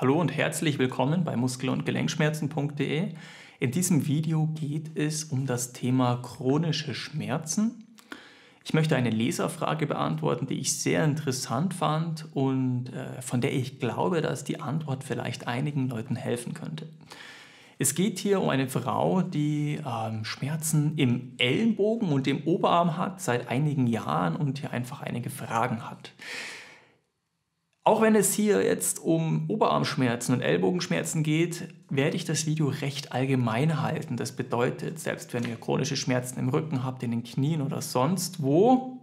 Hallo und herzlich willkommen bei muskel- und gelenkschmerzen.de. In diesem Video geht es um das Thema chronische Schmerzen. Ich möchte eine Leserfrage beantworten, die ich sehr interessant fand und von der ich glaube, dass die Antwort vielleicht einigen Leuten helfen könnte. Es geht hier um eine Frau, die Schmerzen im Ellenbogen und im Oberarm hat seit einigen Jahren und hier einfach einige Fragen hat. Auch wenn es hier jetzt um Oberarmschmerzen und Ellbogenschmerzen geht, werde ich das Video recht allgemein halten. Das bedeutet, selbst wenn ihr chronische Schmerzen im Rücken habt, in den Knien oder sonst wo,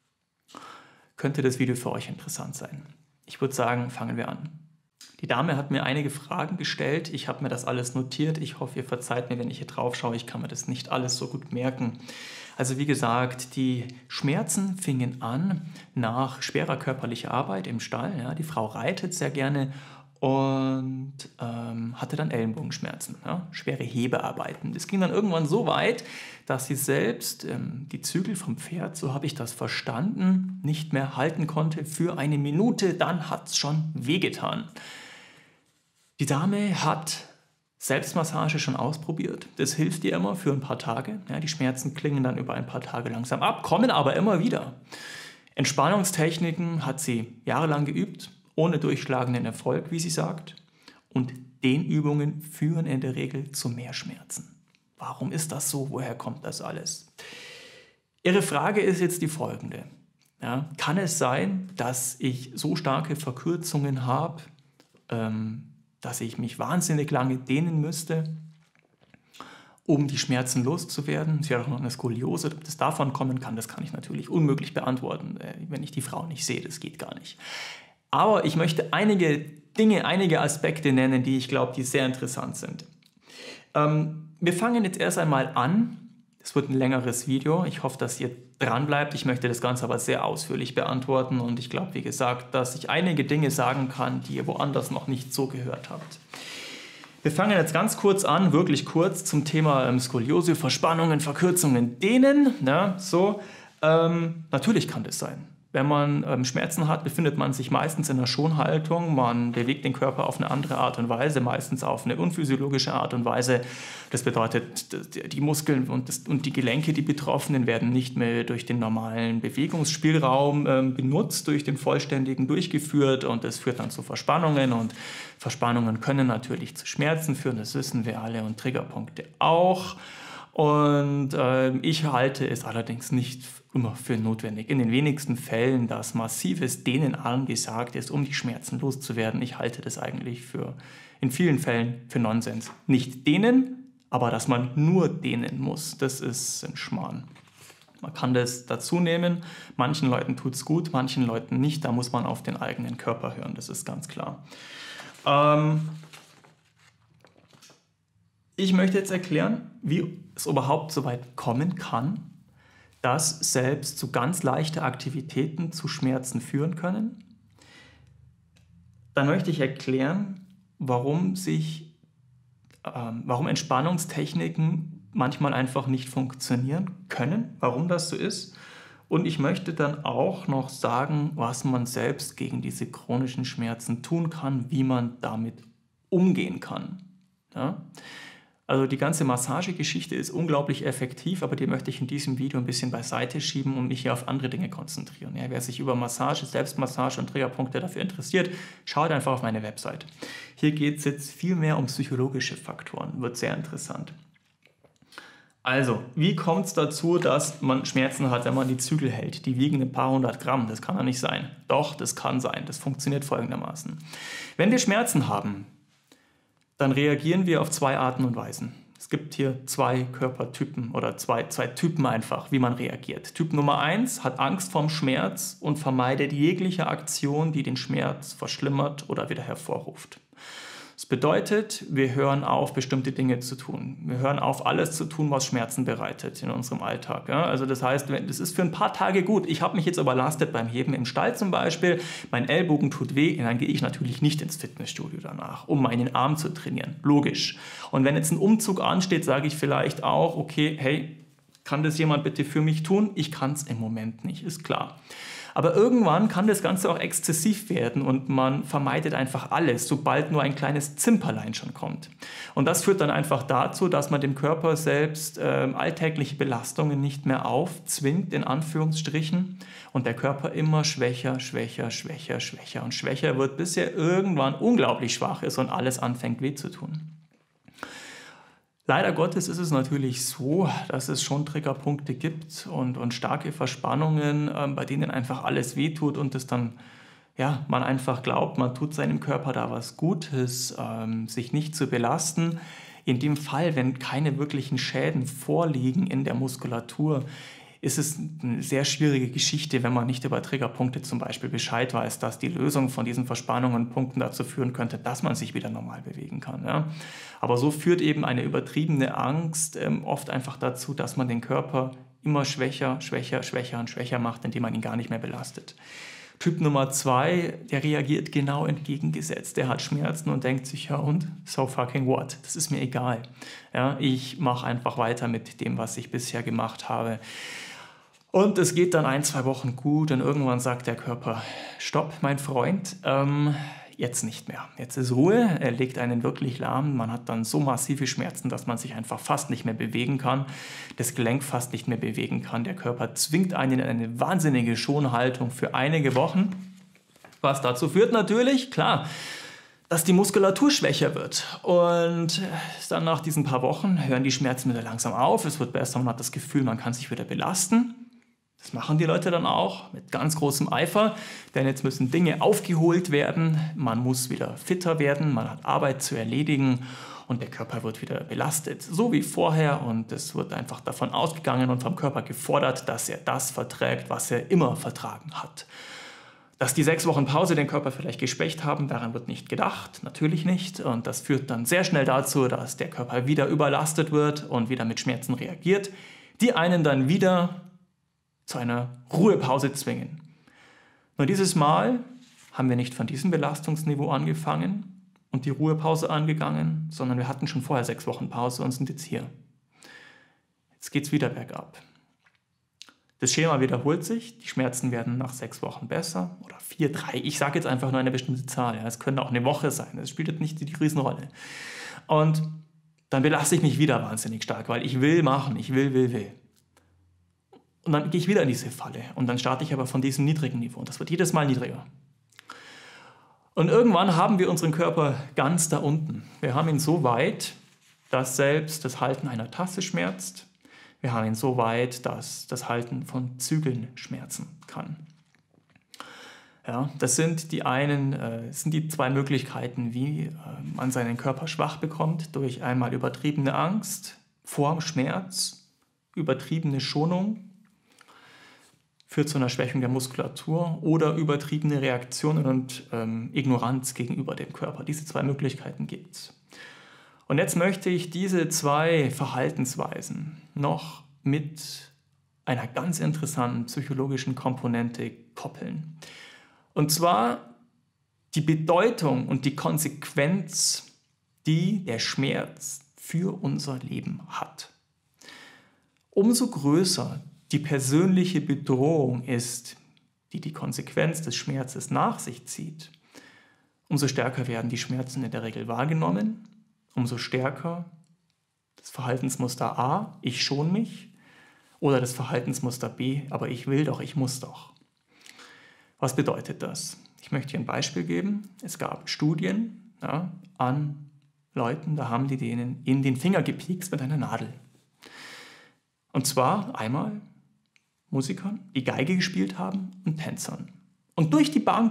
könnte das Video für euch interessant sein. Ich würde sagen, fangen wir an. Die Dame hat mir einige Fragen gestellt. Ich habe mir das alles notiert. Ich hoffe, ihr verzeiht mir, wenn ich hier drauf schaue. Ich kann mir das nicht alles so gut merken. Also wie gesagt, die Schmerzen fingen an nach schwerer körperlicher Arbeit im Stall. Ja, die Frau reitet sehr gerne und hatte dann Ellenbogenschmerzen, ja, schwere Hebearbeiten. Das ging dann irgendwann so weit, dass sie selbst die Zügel vom Pferd, so habe ich das verstanden, nicht mehr halten konnte für eine Minute. Dann hat es schon wehgetan. Die Dame hat Selbstmassage schon ausprobiert. Das hilft ihr immer für ein paar Tage. Ja, die Schmerzen klingen dann über ein paar Tage langsam ab, kommen aber immer wieder. Entspannungstechniken hat sie jahrelang geübt, ohne durchschlagenden Erfolg, wie sie sagt. Und Dehnübungen führen in der Regel zu mehr Schmerzen. Warum ist das so? Woher kommt das alles? Ihre Frage ist jetzt die folgende. Ja, kann es sein, dass ich so starke Verkürzungen habe, dass ich mich wahnsinnig lange dehnen müsste, um die Schmerzen loszuwerden? Sie hat auch noch eine Skoliose. Ob das davon kommen kann, das kann ich natürlich unmöglich beantworten, wenn ich die Frau nicht sehe. Das geht gar nicht. Aber ich möchte einige Dinge, einige Aspekte nennen, die ich glaube, die sehr interessant sind. Wir fangen jetzt erst einmal an. Es wird ein längeres Video. Ich hoffe, dass ihr dran bleibt. Ich möchte das Ganze aber sehr ausführlich beantworten und ich glaube, wie gesagt, dass ich einige Dinge sagen kann, die ihr woanders noch nicht so gehört habt. Wir fangen jetzt ganz kurz an, wirklich kurz zum Thema Skoliose, Verspannungen, Verkürzungen, Dehnen. Ja, so. Natürlich kann das sein. Wenn man Schmerzen hat, befindet man sich meistens in einer Schonhaltung. Man bewegt den Körper auf eine andere Art und Weise, meistens auf eine unphysiologische Art und Weise. Das bedeutet, die Muskeln und die Gelenke, die Betroffenen, werden nicht mehr durch den normalen Bewegungsspielraum benutzt, durch den vollständigen durchgeführt. Und das führt dann zu Verspannungen. Und Verspannungen können natürlich zu Schmerzen führen. Das wissen wir alle und Triggerpunkte auch. Und ich halte es allerdings nicht immer für notwendig. In den wenigsten Fällen, dass massives Dehnen angesagt ist, um die Schmerzen loszuwerden. Ich halte das eigentlich in vielen Fällen für Nonsens. Nicht dehnen, aber dass man nur dehnen muss, das ist ein Schmarrn. Man kann das dazu nehmen. Manchen Leuten tut es gut, manchen Leuten nicht. Da muss man auf den eigenen Körper hören, das ist ganz klar. Ich möchte jetzt erklären, wie es überhaupt so weit kommen kann, dass selbst so ganz leichte Aktivitäten zu Schmerzen führen können. Dann möchte ich erklären, warum Entspannungstechniken manchmal einfach nicht funktionieren können, warum das so ist. Und ich möchte dann auch noch sagen, was man selbst gegen diese chronischen Schmerzen tun kann, wie man damit umgehen kann. Ja? Also die ganze Massagegeschichte ist unglaublich effektiv, aber die möchte ich in diesem Video ein bisschen beiseite schieben und mich hier auf andere Dinge konzentrieren. Ja, wer sich über Massage, Selbstmassage und Triggerpunkte dafür interessiert, schaut einfach auf meine Website. Hier geht es jetzt viel mehr um psychologische Faktoren, wird sehr interessant. Also, wie kommt es dazu, dass man Schmerzen hat, wenn man die Zügel hält? Die wiegen ein paar hundert Gramm, das kann doch nicht sein. Doch, das kann sein, das funktioniert folgendermaßen. Wenn wir Schmerzen haben, dann reagieren wir auf zwei Arten und Weisen. Es gibt hier zwei Körpertypen oder zwei Typen einfach, wie man reagiert. Typ Nummer 1 hat Angst vorm Schmerz und vermeidet jegliche Aktion, die den Schmerz verschlimmert oder wieder hervorruft. Das bedeutet, wir hören auf, bestimmte Dinge zu tun. Wir hören auf, alles zu tun, was Schmerzen bereitet in unserem Alltag. Ja? Also das heißt, das ist für ein paar Tage gut. Ich habe mich jetzt überlastet beim Heben im Stall zum Beispiel. Mein Ellbogen tut weh, dann gehe ich natürlich nicht ins Fitnessstudio danach, um meinen Arm zu trainieren. Logisch. Und wenn jetzt ein Umzug ansteht, sage ich vielleicht auch, okay, hey, kann das jemand bitte für mich tun? Ich kann es im Moment nicht, ist klar. Aber irgendwann kann das Ganze auch exzessiv werden und man vermeidet einfach alles, sobald nur ein kleines Zimperlein schon kommt. Und das führt dann einfach dazu, dass man dem Körper selbst alltägliche Belastungen nicht mehr aufzwingt, in Anführungsstrichen, und der Körper immer schwächer, schwächer, schwächer, schwächer und schwächer wird, bis er irgendwann unglaublich schwach ist und alles anfängt weh zu tun. Leider Gottes ist es natürlich so, dass es schon Triggerpunkte gibt und starke Verspannungen, bei denen einfach alles wehtut und es dann, ja, man einfach glaubt, man tut seinem Körper da was Gutes, sich nicht zu belasten. In dem Fall, wenn keine wirklichen Schäden vorliegen in der Muskulatur, ist es eine sehr schwierige Geschichte, wenn man nicht über Triggerpunkte zum Beispiel Bescheid weiß, dass die Lösung von diesen Verspannungen und Punkten dazu führen könnte, dass man sich wieder normal bewegen kann. Ja? Aber so führt eben eine übertriebene Angst oft einfach dazu, dass man den Körper immer schwächer, schwächer, schwächer und schwächer macht, indem man ihn gar nicht mehr belastet. Typ Nummer 2, der reagiert genau entgegengesetzt. Der hat Schmerzen und denkt sich, ja und? So fucking what? Das ist mir egal. Ja, ich mache einfach weiter mit dem, was ich bisher gemacht habe. Und es geht dann 1-2 Wochen gut und irgendwann sagt der Körper, stopp, mein Freund, jetzt nicht mehr. Jetzt ist Ruhe, er legt einen wirklich lahm. Man hat dann so massive Schmerzen, dass man sich einfach fast nicht mehr bewegen kann, das Gelenk fast nicht mehr bewegen kann. Der Körper zwingt einen in eine wahnsinnige Schonhaltung für einige Wochen, was dazu führt natürlich, klar, dass die Muskulatur schwächer wird. Und dann nach diesen paar Wochen hören die Schmerzen wieder langsam auf, es wird besser, man hat das Gefühl, man kann sich wieder belasten. Das machen die Leute dann auch mit ganz großem Eifer, denn jetzt müssen Dinge aufgeholt werden, man muss wieder fitter werden, man hat Arbeit zu erledigen und der Körper wird wieder belastet, so wie vorher, und es wird einfach davon ausgegangen und vom Körper gefordert, dass er das verträgt, was er immer vertragen hat. Dass die 6 Wochen Pause den Körper vielleicht geschwächt haben, daran wird nicht gedacht, natürlich nicht, und das führt dann sehr schnell dazu, dass der Körper wieder überlastet wird und wieder mit Schmerzen reagiert, die einen dann wieder zu einer Ruhepause zwingen. Nur dieses Mal haben wir nicht von diesem Belastungsniveau angefangen und die Ruhepause angegangen, sondern wir hatten schon vorher 6 Wochen Pause und sind jetzt hier. Jetzt geht es wieder bergab. Das Schema wiederholt sich, die Schmerzen werden nach 6 Wochen besser oder 4, 3, ich sage jetzt einfach nur eine bestimmte Zahl, ja. Es könnte auch eine Woche sein, das spielt jetzt nicht die Riesenrolle. Und dann belaste ich mich wieder wahnsinnig stark, weil ich will machen, ich will. Und dann gehe ich wieder in diese Falle und dann starte ich aber von diesem niedrigen Niveau und das wird jedes Mal niedriger. Und irgendwann haben wir unseren Körper ganz da unten. Wir haben ihn so weit, dass selbst das Halten einer Tasse schmerzt. Wir haben ihn so weit, dass das Halten von Zügeln schmerzen kann. Ja, das sind die 2 Möglichkeiten, wie man seinen Körper schwach bekommt, durch einmal übertriebene Angst vorm Schmerz, übertriebene Schonung, führt zu einer Schwächung der Muskulatur oder übertriebene Reaktionen und Ignoranz gegenüber dem Körper. Diese 2 Möglichkeiten gibt es. Und jetzt möchte ich diese 2 Verhaltensweisen noch mit einer ganz interessanten psychologischen Komponente koppeln. Und zwar die Bedeutung und die Konsequenz, die der Schmerz für unser Leben hat. Umso größer die persönliche Bedrohung ist, die die Konsequenz des Schmerzes nach sich zieht, umso stärker werden die Schmerzen in der Regel wahrgenommen, umso stärker das Verhaltensmuster A, ich schon mich, oder das Verhaltensmuster B, aber ich will doch, ich muss doch. Was bedeutet das? Ich möchte hier ein Beispiel geben. Es gab Studien an Leuten, da haben die denen in den Finger gepiekst mit einer Nadel. Und zwar einmal Musikern, die Geige gespielt haben, und Tänzern. Und durch die Bank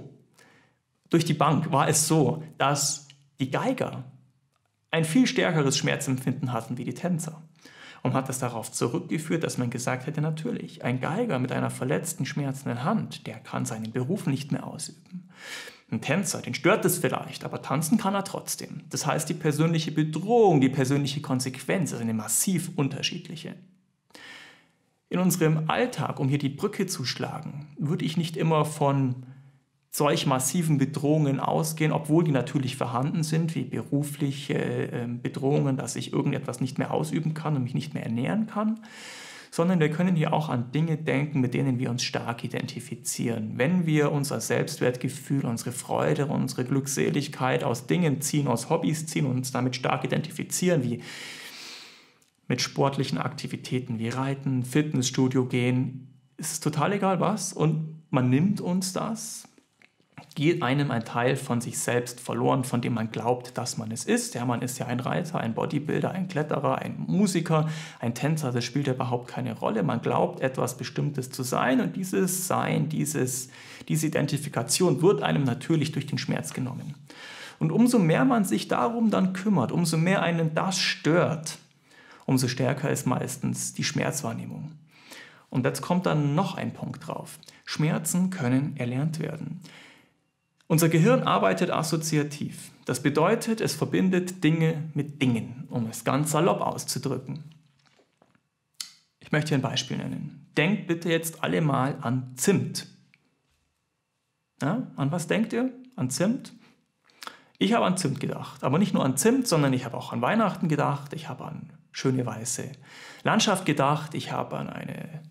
war es so, dass die Geiger ein viel stärkeres Schmerzempfinden hatten wie die Tänzer. Und hat das darauf zurückgeführt, dass man gesagt hätte, natürlich, ein Geiger mit einer verletzten, schmerzenden Hand, der kann seinen Beruf nicht mehr ausüben. Ein Tänzer, den stört es vielleicht, aber tanzen kann er trotzdem. Das heißt, die persönliche Bedrohung, die persönliche Konsequenz ist eine massiv unterschiedliche. In unserem Alltag, um hier die Brücke zu schlagen, würde ich nicht immer von solch massiven Bedrohungen ausgehen, obwohl die natürlich vorhanden sind, wie berufliche Bedrohungen, dass ich irgendetwas nicht mehr ausüben kann und mich nicht mehr ernähren kann, sondern wir können hier auch an Dinge denken, mit denen wir uns stark identifizieren. Wenn wir unser Selbstwertgefühl, unsere Freude, unsere Glückseligkeit aus Dingen ziehen, aus Hobbys ziehen und uns damit stark identifizieren, wie mit sportlichen Aktivitäten wie Reiten, Fitnessstudio gehen, ist es total egal was und man nimmt uns das, geht einem ein Teil von sich selbst verloren, von dem man glaubt, dass man es ist. Ja, man ist ja ein Reiter, ein Bodybuilder, ein Kletterer, ein Musiker, ein Tänzer, das spielt ja überhaupt keine Rolle. Man glaubt, etwas Bestimmtes zu sein und dieses Sein, diese Identifikation wird einem natürlich durch den Schmerz genommen. Und umso mehr man sich darum dann kümmert, umso mehr einen das stört, umso stärker ist meistens die Schmerzwahrnehmung. Und jetzt kommt dann noch ein Punkt drauf. Schmerzen können erlernt werden. Unser Gehirn arbeitet assoziativ. Das bedeutet, es verbindet Dinge mit Dingen, um es ganz salopp auszudrücken. Ich möchte hier ein Beispiel nennen. Denkt bitte jetzt alle mal an Zimt. Ja, an was denkt ihr? An Zimt? Ich habe an Zimt gedacht. Aber nicht nur an Zimt, sondern ich habe auch an Weihnachten gedacht. Ich habe an schöne weiße Landschaft gedacht. Ich habe an ein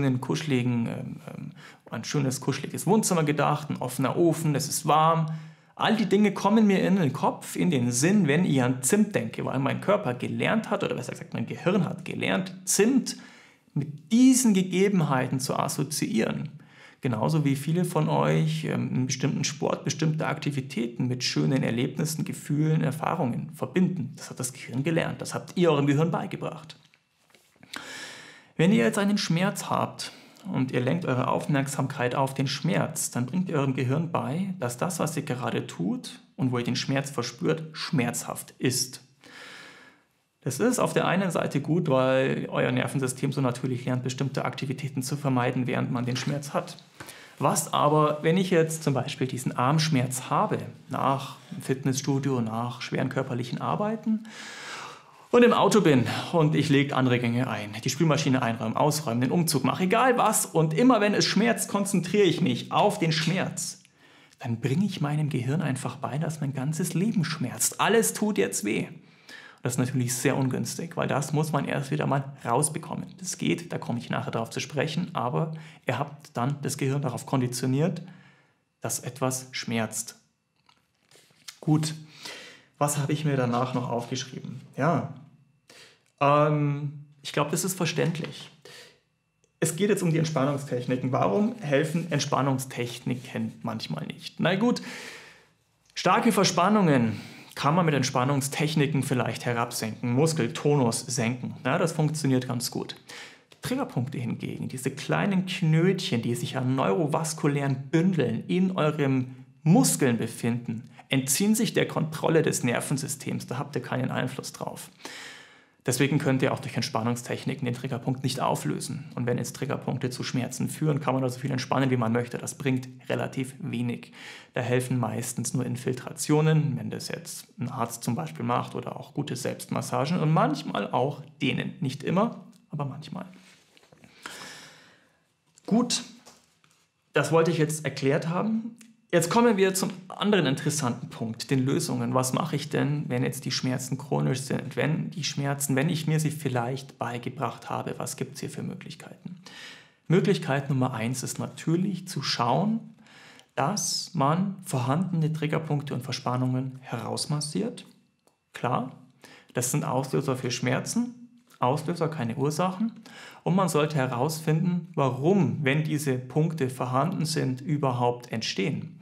schönes, kuscheliges Wohnzimmer gedacht, ein offener Ofen, es ist warm. All die Dinge kommen mir in den Kopf, in den Sinn, wenn ich an Zimt denke, weil mein Körper gelernt hat, oder besser gesagt, mein Gehirn hat gelernt, Zimt mit diesen Gegebenheiten zu assoziieren. Genauso wie viele von euch einen bestimmten Sport, bestimmte Aktivitäten mit schönen Erlebnissen, Gefühlen, Erfahrungen verbinden. Das hat das Gehirn gelernt, das habt ihr eurem Gehirn beigebracht. Wenn ihr jetzt einen Schmerz habt und ihr lenkt eure Aufmerksamkeit auf den Schmerz, dann bringt ihr eurem Gehirn bei, dass das, was ihr gerade tut und wo ihr den Schmerz verspürt, schmerzhaft ist. Das ist auf der einen Seite gut, weil euer Nervensystem so natürlich lernt, bestimmte Aktivitäten zu vermeiden, während man den Schmerz hat. Was aber, wenn ich jetzt zum Beispiel diesen Armschmerz habe, nach dem Fitnessstudio, nach schweren körperlichen Arbeiten, und im Auto bin und ich lege andere Gänge ein, die Spülmaschine einräumen, ausräumen, den Umzug mache, egal was, und immer wenn es schmerzt, konzentriere ich mich auf den Schmerz, dann bringe ich meinem Gehirn einfach bei, dass mein ganzes Leben schmerzt. Alles tut jetzt weh. Das ist natürlich sehr ungünstig, weil das muss man erst wieder mal rausbekommen. Das geht, da komme ich nachher darauf zu sprechen, aber ihr habt dann das Gehirn darauf konditioniert, dass etwas schmerzt. Gut. Was habe ich mir danach noch aufgeschrieben? Ja, ich glaube, das ist verständlich. Es geht jetzt um die Entspannungstechniken. Warum helfen Entspannungstechniken manchmal nicht? Na gut, starke Verspannungen kann man mit Entspannungstechniken vielleicht herabsenken, Muskeltonus senken. Ja, das funktioniert ganz gut. Triggerpunkte hingegen, diese kleinen Knötchen, die sich an neurovaskulären Bündeln in eurem Muskeln befinden, entziehen sich der Kontrolle des Nervensystems. Da habt ihr keinen Einfluss drauf. Deswegen könnt ihr auch durch Entspannungstechniken den Triggerpunkt nicht auflösen. Und wenn jetzt Triggerpunkte zu Schmerzen führen, kann man da so viel entspannen, wie man möchte. Das bringt relativ wenig. Da helfen meistens nur Infiltrationen, wenn das jetzt ein Arzt zum Beispiel macht, oder auch gute Selbstmassagen und manchmal auch Dehnen. Nicht immer, aber manchmal. Gut, das wollte ich jetzt erklärt haben. Jetzt kommen wir zum anderen interessanten Punkt, den Lösungen. Was mache ich denn, wenn jetzt die Schmerzen chronisch sind? Wenn ich mir sie vielleicht beigebracht habe, was gibt es hier für Möglichkeiten? Möglichkeit Nummer 1 ist natürlich zu schauen, dass man vorhandene Triggerpunkte und Verspannungen herausmassiert. Klar, das sind Auslöser für Schmerzen. Auslöser, keine Ursachen. Und man sollte herausfinden, warum, wenn diese Punkte vorhanden sind, überhaupt entstehen.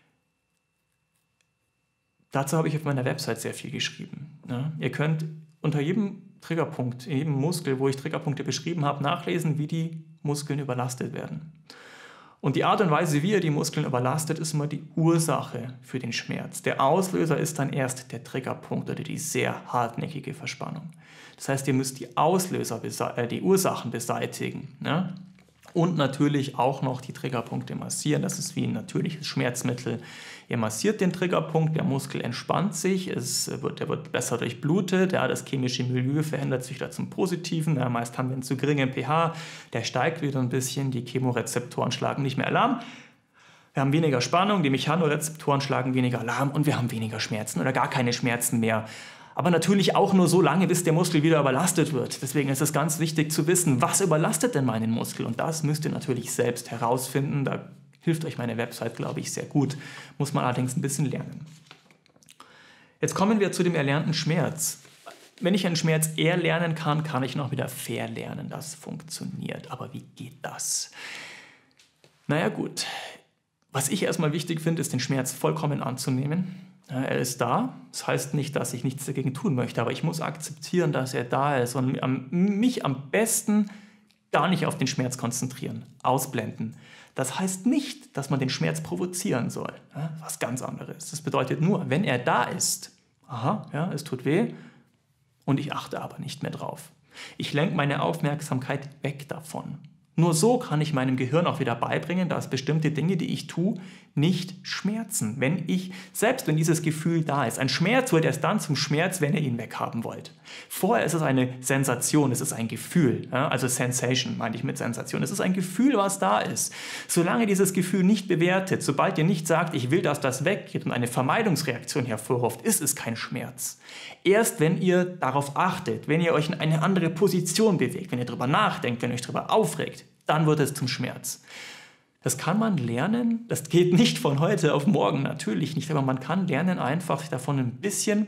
Dazu habe ich auf meiner Website sehr viel geschrieben. Ja, ihr könnt unter jedem Triggerpunkt, in jedem Muskel, wo ich Triggerpunkte beschrieben habe, nachlesen, wie die Muskeln überlastet werden. Und die Art und Weise, wie ihr die Muskeln überlastet, ist immer die Ursache für den Schmerz. Der Auslöser ist dann erst der Triggerpunkt oder die sehr hartnäckige Verspannung. Das heißt, ihr müsst die Ursachen beseitigen. Ne? Und natürlich auch noch die Triggerpunkte massieren. Das ist wie ein natürliches Schmerzmittel. Ihr massiert den Triggerpunkt, der Muskel entspannt sich, der wird besser durchblutet, ja, das chemische Milieu verändert sich da zum Positiven. Ja, meist haben wir einen zu geringen pH, der steigt wieder ein bisschen, die Chemorezeptoren schlagen nicht mehr Alarm. Wir haben weniger Spannung, die Mechanorezeptoren schlagen weniger Alarm und wir haben weniger Schmerzen oder gar keine Schmerzen mehr. Aber natürlich auch nur so lange, bis der Muskel wieder überlastet wird. Deswegen ist es ganz wichtig zu wissen, was überlastet denn meinen Muskel? Und das müsst ihr natürlich selbst herausfinden. Da hilft euch meine Website, glaube ich, sehr gut. Muss man allerdings ein bisschen lernen. Jetzt kommen wir zu dem erlernten Schmerz. Wenn ich einen Schmerz erlernen kann, kann ich noch wieder verlernen. Das funktioniert. Aber wie geht das? Naja gut, was ich erstmal wichtig finde, ist den Schmerz vollkommen anzunehmen. Er ist da. Das heißt nicht, dass ich nichts dagegen tun möchte, aber ich muss akzeptieren, dass er da ist und mich am besten gar nicht auf den Schmerz konzentrieren, ausblenden. Das heißt nicht, dass man den Schmerz provozieren soll. Was ganz anderes. Das bedeutet nur, wenn er da ist, aha, ja, es tut weh, und ich achte aber nicht mehr drauf. Ich lenke meine Aufmerksamkeit weg davon. Nur so kann ich meinem Gehirn auch wieder beibringen, dass bestimmte Dinge, die ich tue, nicht schmerzen. Selbst wenn dieses Gefühl da ist. Ein Schmerz wird erst dann zum Schmerz, wenn ihr ihn weghaben wollt. Vorher ist es eine Sensation, es ist ein Gefühl. Ja? Also Sensation meine ich mit Sensation. Es ist ein Gefühl, was da ist. Solange dieses Gefühl nicht bewertet, sobald ihr nicht sagt, ich will, dass das weggeht und eine Vermeidungsreaktion hervorruft, ist es kein Schmerz. Erst wenn ihr darauf achtet, wenn ihr euch in eine andere Position bewegt, wenn ihr darüber nachdenkt, wenn ihr euch darüber aufregt, dann wird es zum Schmerz. Das kann man lernen, das geht nicht von heute auf morgen, natürlich nicht, aber man kann lernen, einfach sich davon ein bisschen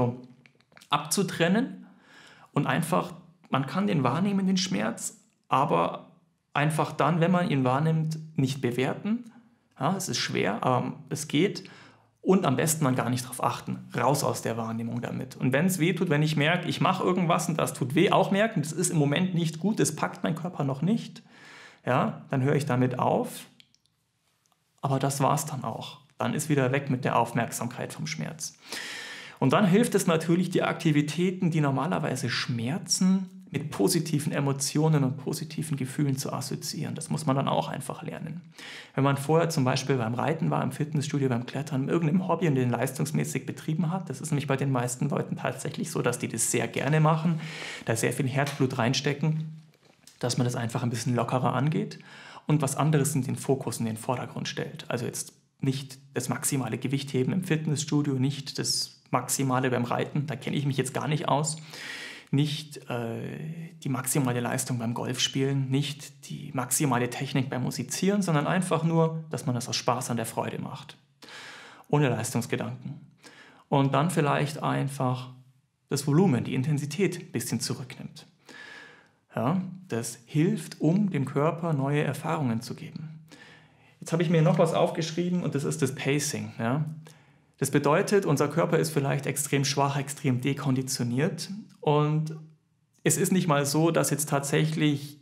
abzutrennen und einfach, man kann den wahrnehmen, den Schmerz, aber einfach dann, wenn man ihn wahrnimmt, nicht bewerten. Ja, es ist schwer, aber es geht. Und am besten man gar nicht darauf achten. Raus aus der Wahrnehmung damit. Und wenn es weh tut, wenn ich merke, ich mache irgendwas und das tut weh, auch merken, das ist im Moment nicht gut, das packt mein Körper noch nicht, ja, dann höre ich damit auf. Aber das war's dann auch. Dann ist wieder weg mit der Aufmerksamkeit vom Schmerz. Und dann hilft es natürlich, die Aktivitäten, die normalerweise schmerzen, mit positiven Emotionen und positiven Gefühlen zu assoziieren. Das muss man dann auch einfach lernen. Wenn man vorher zum Beispiel beim Reiten war, im Fitnessstudio, beim Klettern, irgendeinem Hobby und den leistungsmäßig betrieben hat, das ist nämlich bei den meisten Leuten tatsächlich so, dass die das sehr gerne machen, da sehr viel Herzblut reinstecken, dass man das einfach ein bisschen lockerer angeht und was anderes in den Fokus, in den Vordergrund stellt. Also jetzt nicht das maximale Gewicht heben im Fitnessstudio, nicht das Maximale beim Reiten, da kenne ich mich jetzt gar nicht aus, nicht die maximale Leistung beim Golfspielen, nicht die maximale Technik beim Musizieren, sondern einfach nur, dass man das aus Spaß an der Freude macht, ohne Leistungsgedanken. Und dann vielleicht einfach das Volumen, die Intensität ein bisschen zurücknimmt. Ja, das hilft, um dem Körper neue Erfahrungen zu geben. Jetzt habe ich mir noch was aufgeschrieben und das ist das Pacing. Ja. Das bedeutet, unser Körper ist vielleicht extrem schwach, extrem dekonditioniert und es ist nicht mal so, dass jetzt tatsächlich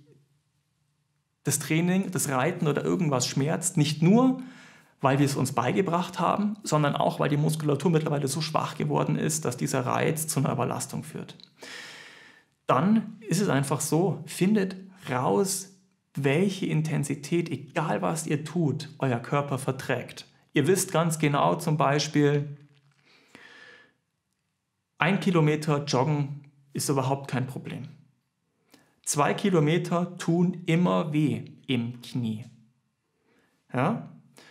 das Training, das Reiten oder irgendwas schmerzt, nicht nur, weil wir es uns beigebracht haben, sondern auch, weil die Muskulatur mittlerweile so schwach geworden ist, dass dieser Reiz zu einer Überlastung führt. Dann ist es einfach so, findet raus, welche Intensität, egal was ihr tut, euer Körper verträgt. Ihr wisst ganz genau zum Beispiel, 1 Kilometer joggen ist überhaupt kein Problem. 2 Kilometer tun immer weh im Knie. Ja?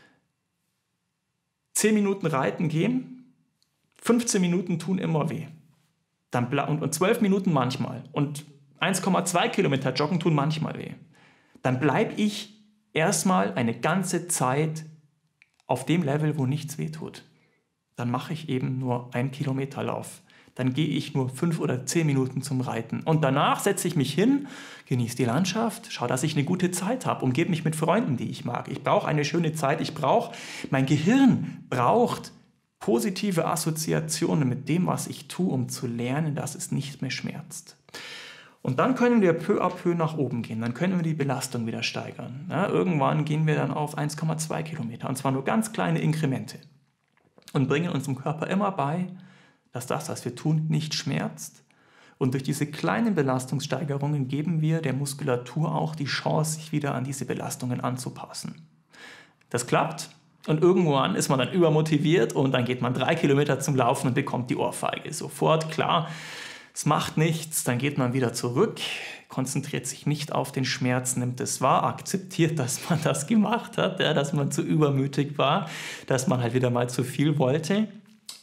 10 Minuten reiten gehen, 15 Minuten tun immer weh. Und 12 Minuten manchmal. Und 1,2 Kilometer joggen tun manchmal weh. Dann bleibe ich erstmal eine ganze Zeit auf dem Level, wo nichts weh tut. Dann mache ich eben nur 1 Kilometer Lauf. Dann gehe ich nur 5 oder 10 Minuten zum Reiten. Und danach setze ich mich hin, genieße die Landschaft, schaue, dass ich eine gute Zeit habe, umgebe mich mit Freunden, die ich mag. Ich brauche eine schöne Zeit. Mein Gehirn braucht positive Assoziationen mit dem, was ich tue, um zu lernen, dass es nicht mehr schmerzt. Und dann können wir peu à peu nach oben gehen. Dann können wir die Belastung wieder steigern. Ja, irgendwann gehen wir dann auf 1,2 Kilometer. Und zwar nur ganz kleine Inkremente. Und bringen unserem Körper immer bei, dass das, was wir tun, nicht schmerzt. Und durch diese kleinen Belastungssteigerungen geben wir der Muskulatur auch die Chance, sich wieder an diese Belastungen anzupassen. Das klappt. Und irgendwann ist man dann übermotiviert und dann geht man 3 Kilometer zum Laufen und bekommt die Ohrfeige. Sofort, klar, es macht nichts, dann geht man wieder zurück, konzentriert sich nicht auf den Schmerz, nimmt es wahr, akzeptiert, dass man das gemacht hat, ja, dass man zu übermütig war, dass man halt wieder mal zu viel wollte.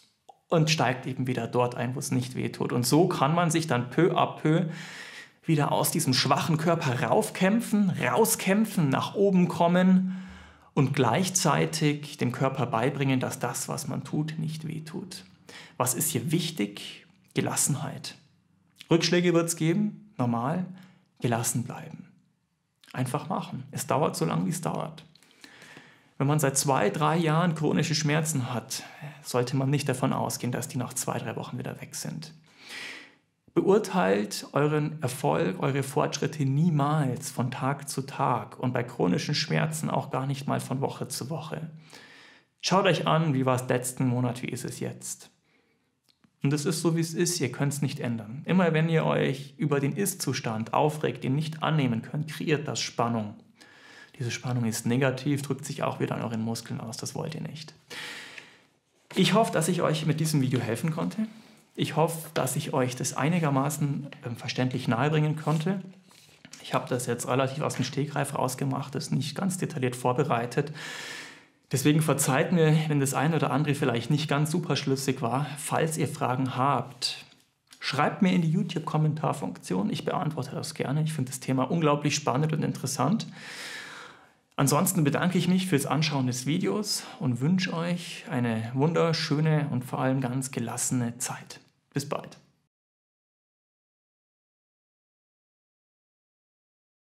und steigt eben wieder dort ein, wo es nicht wehtut. Und so kann man sich dann peu à peu wieder aus diesem schwachen Körper rauskämpfen, nach oben kommen und gleichzeitig dem Körper beibringen, dass das, was man tut, nicht wehtut. Was ist hier wichtig? Gelassenheit. Rückschläge wird es geben, normal, gelassen bleiben. Einfach machen. Es dauert so lange, wie es dauert. Wenn man seit 2, 3 Jahren chronische Schmerzen hat, sollte man nicht davon ausgehen, dass die nach 2, 3 Wochen wieder weg sind. Beurteilt euren Erfolg, eure Fortschritte niemals von Tag zu Tag und bei chronischen Schmerzen auch gar nicht mal von Woche zu Woche. Schaut euch an, wie war es letzten Monat, wie ist es jetzt. Und es ist so, wie es ist, ihr könnt es nicht ändern. Immer wenn ihr euch über den Ist-Zustand aufregt, den nicht annehmen könnt, kreiert das Spannung. Diese Spannung ist negativ, drückt sich auch wieder an euren Muskeln aus, das wollt ihr nicht. Ich hoffe, dass ich euch mit diesem Video helfen konnte. Ich hoffe, dass ich euch das einigermaßen verständlich nahebringen konnte. Ich habe das jetzt relativ aus dem Stegreif rausgemacht, das nicht ganz detailliert vorbereitet. Deswegen verzeiht mir, wenn das eine oder andere vielleicht nicht ganz super schlüssig war. Falls ihr Fragen habt, schreibt mir in die YouTube-Kommentarfunktion. Ich beantworte das gerne. Ich finde das Thema unglaublich spannend und interessant. Ansonsten bedanke ich mich fürs Anschauen des Videos und wünsche euch eine wunderschöne und vor allem ganz gelassene Zeit. Bis bald.